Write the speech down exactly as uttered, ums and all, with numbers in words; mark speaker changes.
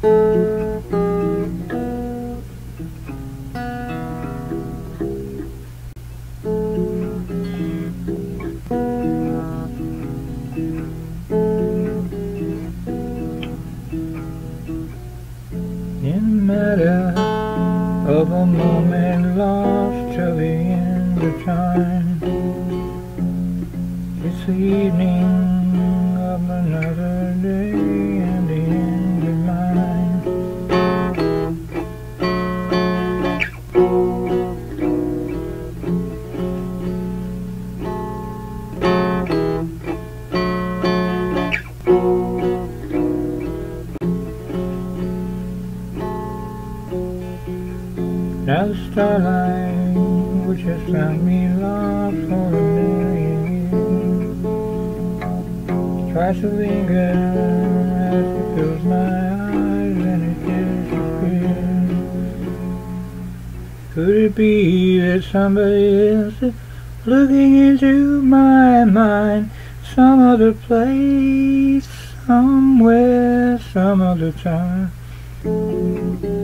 Speaker 1: In the matter of a moment lost till the end of time, it's the evening of another day and the end of mine. Now the starlight, which has found me lost for a million years, tries to linger as it fills my eyes and it disappears. Could it be that somebody else is looking into my mind? Some other place, somewhere, some other time.